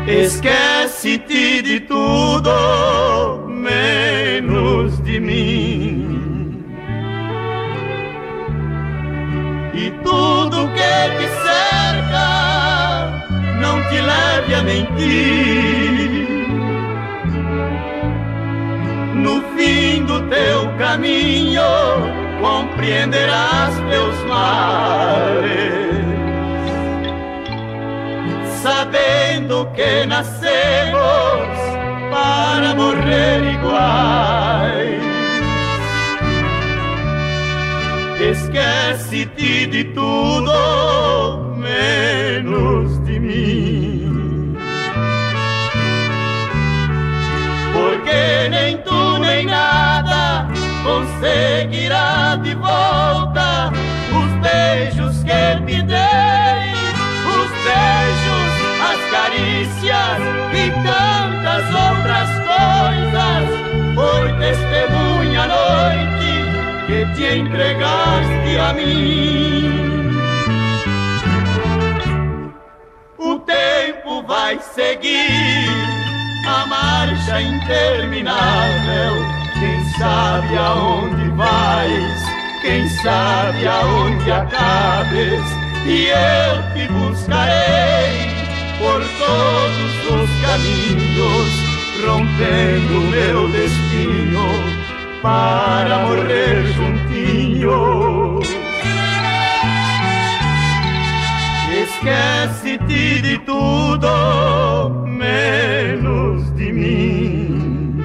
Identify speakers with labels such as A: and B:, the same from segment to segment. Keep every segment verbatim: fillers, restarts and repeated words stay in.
A: Esquece-te de tudo, menos de mim. E tudo que te cerca não te leve a mentir. No fim do teu caminho compreenderás teus males, sabendo que nascemos para morrer iguais. Esquece-te de tudo, menos de mim. Porque nem tu nem nada conseguirá de volta os beijos que te dei, os beijos, as carícias e tantas outras coisas. Foi testemunha a noite que te entregaste a mim. O tempo vai seguir a marcha interminável. Quem sabe aonde vais, quem sabe aonde acabes, e eu te buscarei por todos os caminhos, rompendo meu destino para morrer juntinho. Esquece-te de tudo, menos de mim.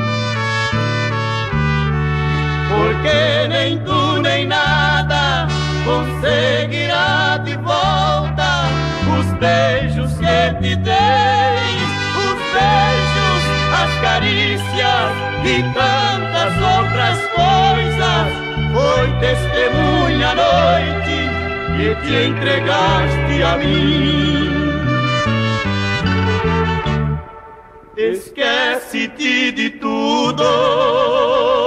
A: Porque nem tu nem nada conseguirá de volta os beijos que te dei, os beijos, as carícias e tantas outras coisas. Foi testemunha a noite que te entregaste a mim. Esquece-te de tudo,